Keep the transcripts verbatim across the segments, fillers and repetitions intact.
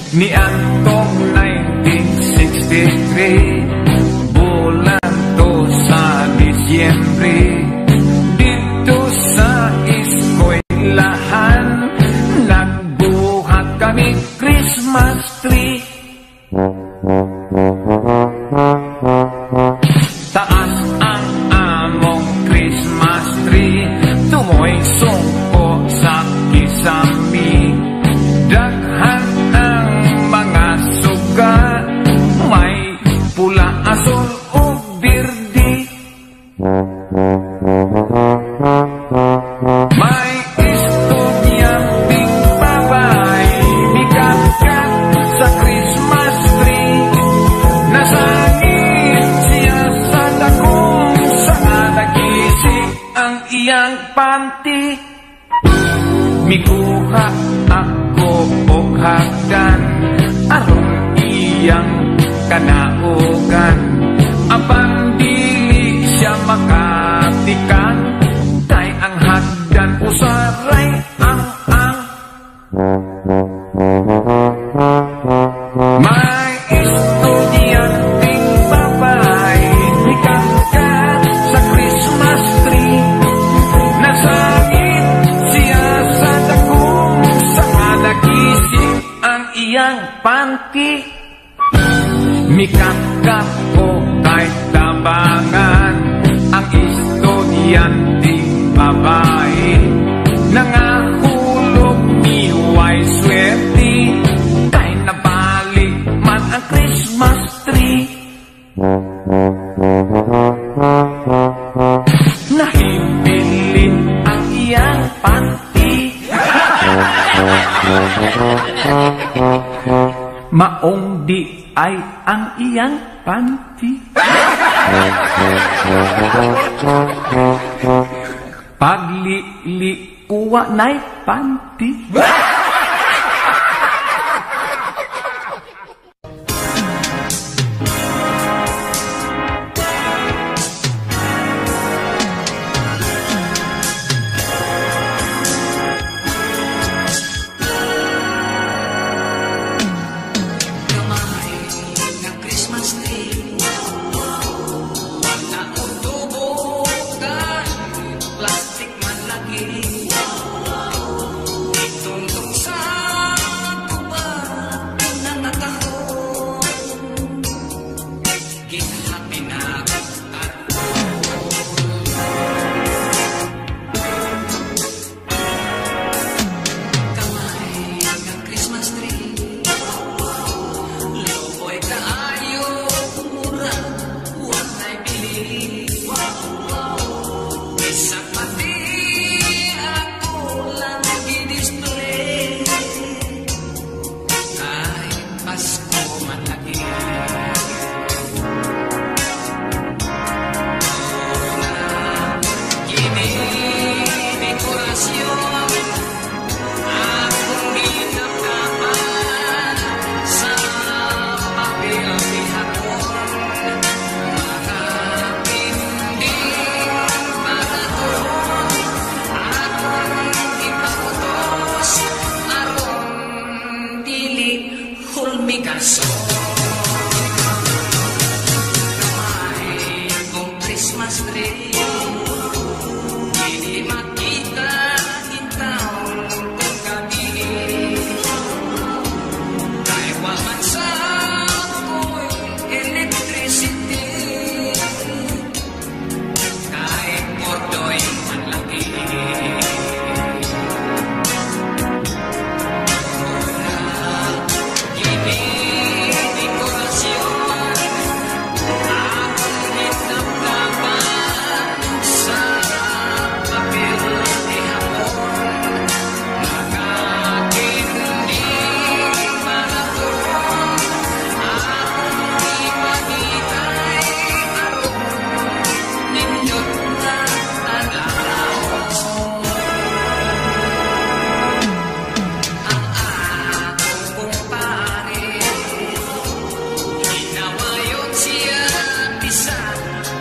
Niantong nineteen sixty-three, bulan to sa Disyembre, dito sa eskwelahan, nagbuhat kami Christmas tree. Taas ang among Christmas tree, tumoy sungko sa kisami. Daghan ang mga suga, may pula, asul o birdi. May estudyanteng babae, mikakat sa Christmas tree. Nasangit siya sa dakong, sanga nagising ang iyang panty. Mikuha ako og hagdan, aron iyang kanaugan. Apan dili siya makatikan, kay ang hagdan usaray ang ang. May estudyanteng babae, mikakat sa Christmas tree. Nasangit siya sa dakong, sanga nagising ang iyang panty. Mikakap ko kay tabangan ang estudyanteng babae. Nangahulog ni way swerte, kay nabalik man ang Christmas tree. Nahibilin ang iyang panty. Maong di ay ang iyang panty. Paglili kuwa na'y panty.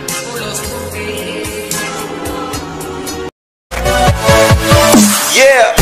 Yeah.